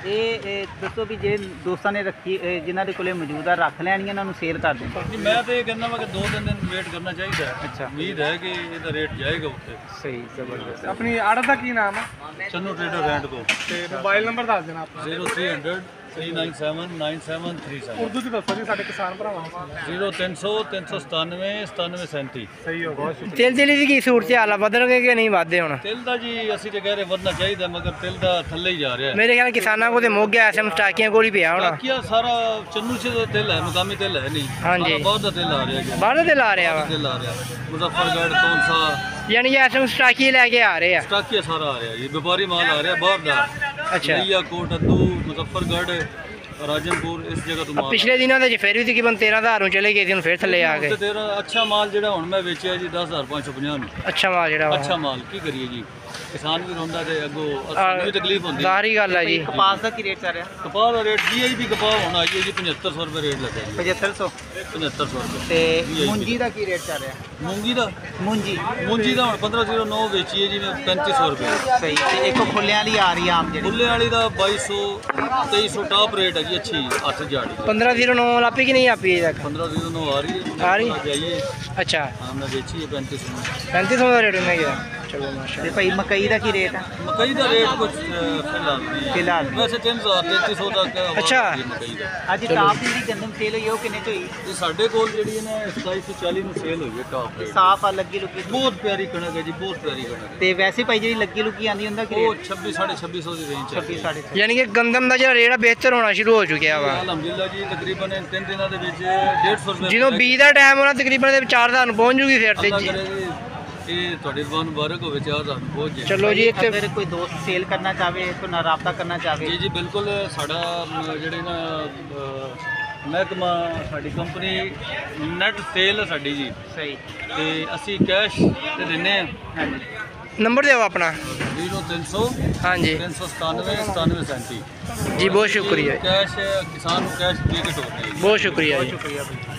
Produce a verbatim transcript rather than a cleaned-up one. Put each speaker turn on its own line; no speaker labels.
ये दसो भी जे दोस्तों ने रखी जिन्होंने कोले मौजूद है रख लैनियां उन्होंने सेल कर दें।
मैं तो ये कहना वा कि दो तीन दिन वेट करना चाहिए।
अच्छा,
उम्मीद है कि इसका रेट जाएगा उत्ते।
सही जबरदस्त।
अपनी आड़त का की नाम है?
चन्नू ट्रेडर रेंट को
मोबाइल नंबर दस देना अपना।
Zero three hundred three nine seven nine seven three seven.
Urdu च दसो जी साडे किसान भरावां नूं।
जीरो तीन सौ तीन सौ सतानवे सतानवे सैंती।
सही हो गया।
तिल तिल की सूरत हाल है, बदलणगे कि नहीं वादे हुण?
तिल दा जी ਅਸੀਂ ਤੇ ਕਹਿ ਰਹੇ ਵਧਣਾ ਚਾਹੀਦਾ ਮਗਰ ਤਿਲ ਦਾ ਥੱਲੇ ਹੀ ਜਾ ਰਿਹਾ ਹੈ।
मेरे ख्याल किसानों को तो मोगे एसएम स्टाकियां कोल ही पिया होना।
ਬਾਕੀਆ ਸਾਰਾ ਚੰਨੂ ਚ ਦਾ ਤਿਲ ਹੈ, ਮਕਾਮੀ ਤਿਲ ਹੈ ਨਹੀਂ।
हाँ जी,
ਬਹੁਤ ਦਾ ਤਿਲ ਆ ਰਿਹਾ ਜੀ।
बाहर तिल आ रहा वा,
ਤਿਲ ਆ ਰਿਹਾ ਮੁਜ਼ੱਫਰਗੜ੍ਹ ਕੌਨਸਾ
यानी कि एसएम स्टाकी लेके आ रहे हैं।
ਸਟਾਕੀਆ ਸਾਰਾ ਆ ਰਿਹਾ ਜੀ। ਵਪਾਰੀ ਮਾਲ ਆ ਰਿਹਾ ਬਾਹਰ ਦਾ।
अच्छा,
लिया कोट अद्दू मुजफ्फरगढ़ राजनपुर इस जगह तो
अब
माल
पिछले दिनों के फिर भी तकरीबन तेरह हज़ार चले गए थे, फिर थले आ
ਤੇ
गए।
ਤੇਰਾ ਅੱਛਾ ਮਾਲ ਜਿਹੜਾ ਹੁਣ ਮੈਂ ਵੇਚਿਆ ਜੀ ਦਸ ਹਜ਼ਾਰ ਪੰਜ ਸੌ ਪੰਜਾਹ ਨੂੰ।
अच्छा माल जेड़ा वा,
ਅੱਛਾ ਮਾਲ ਕੀ ਕਰੀਏ ਜੀ, ਕਿਸਾਨ ਵੀ ਰੋਂਦਾ ਤੇ ਅੱਗੋਂ ਸਾਨੂੰ ਵੀ ਤਕਲੀਫ ਹੁੰਦੀ।
ਜ਼ਾਹਰੀ गल है जी।
कपास का की रेट चल रहा?
ਕਪਾਹ ਦਾ ਰੇਟ ਜੀ ਜੀ ਕਪਾਹ ਹੁਣ ਆਈ ਹੈ ਜੀ पचहत्तर सौ रुपए रेट ਲੱਗਾ ਜੀ।
पचहत्तर सौ।
पचहत्तर सौ रुपए।
ते मुंजी का की रेट चल रहा?
ਮੂੰਗੀ ਦਾ
मुंजी
ਮੂੰਗੀ ਦਾ ਹੁਣ पंद्रह सौ नौ ਵੇਚੀ ਹੈ ਜੀ ਮੈਂ पैंतीस सौ रुपए।
सही। ते एक फुल्ले वाली आ रही है आम जेडी?
ਫੁੱਲੇ ਵਾਲੀ ਦਾ बाईस सौ तेईस सौ टॉप रेट है जी। अच्छी हथ जाड़ी
पंद्रह जीरो नौ लापी की नहीं आपी तक?
पंद्रह सौ नौ आ रही है।
आ रही?
जाइए
अच्छा,
हाँ मैं बेची है पैंतीस सौ।
पैंतीस सौ का रेट में गया। चलो माशा
ते भाई मकई का की रेट है
मकई का रेट कुछ फिलहाल नहीं है।
फिलहाल?
वैसे तीन सौ तैंतीस सौ तक आवाज़
अच्छा।
आती है मकई का।
ਅੱਜ ਟਾਪ ਦੀ ਜਿਹੜੀ ਗੰਦਮ ਸੇਲ ਹੋਈ ਉਹ ਕਿੰਨੇ ਚ ਹੋਈ?
ਇਹ ਸਾਡੇ ਕੋਲ ਜਿਹੜੀ ਹੈ ਨਾ सताईस सौ चालीस ਨੂੰ ਸੇਲ ਹੋਈ ਹੈ ਟਾਪ ਰੇਟ।
ਸਾਫ ਆ ਲੱਗੀ ਲੁਕੀ?
ਬਹੁਤ ਪਿਆਰੀ ਕਣਕ ਹੈ ਜੀ, ਬਹੁਤ ਪਿਆਰੀ ਕਣਕ ਹੈ।
ਤੇ ਵੈਸੇ ਭਾਈ ਜਿਹੜੀ ਲੱਗੀ ਲੁਕੀ ਆਂਦੀ ਹੁੰਦਾ ਕਿ
ਉਹ छब्बीस साढ़े छब्बीस सौ ਦੀ ਰੇਂਜ
छब्बीस साढ़े छब्बीस।
यानी कि गंदम का जो रेट है बेहतर होना शुरू हो चुका वा।
ਅਲਹਮਦੁਲਿਲਾ ਜੀ ਤਕਰੀਬਨ ਇਹ ਤਿੰਨ ਦਿਨਾਂ ਦੇ ਵਿੱਚ डेढ़ सौ ਰੁਪਏ
ਜਦੋਂ बीज का टाइम होना तकरीबन चार हज़ार ਨੂੰ ਪਹੁੰਚ ਜੂਗੀ ਫਿਰ
ਅੱਲਾ
ਤੇ।
ਕਰੇ ਜੀ ਇਹ ਤੁਹਾਡੀ ਦੁਕਾਨ ਮੁਬਾਰਕ ਹੋਵੇ ਚਾਰ ਹਜ਼ਾਰ ਨੂੰ ਪਹੁੰਚ ਜਾਏ।
ਚਲੋ ਜੀ ਇੱਥੇ
ਅਗਰ ਕੋਈ ਦੋਸਤ ਸੇਲ ਕਰਨਾ ਚਾਹੇ तो ਨਾਲ ਰਾਬਤਾ ਕਰਨਾ ਚਾਹੇ?
ਜੀ ਜੀ ਬਿਲਕੁਲ ਸਾਡਾ ਅਮ, ਜਿਹੜੇ ਨਾ ਅ, ਮਹਿਕਮਾ ਸਾਡੀ ਕੰਪਨੀ ਨੈਟ ਸੇਲ ਹੈ ਸਾਡੀ ਜੀ।
ਸਹੀ।
ਤੇ ਅਸੀਂ ਕੈਸ਼ ਤੇ ਦਿੰਨੇ ਆ।
ਹਾਂਜੀ।
नंबर देव अपना।
जीरो तीन सौ
हाँ जी
तीन सौ सतानवे सतानवे सैंती।
जी, बहुत शुक्रिया,
कैश किसान को कैश दे के तोड़ते हैं।
बहुत शुक्रिया जी।
शुक्रिया भाई।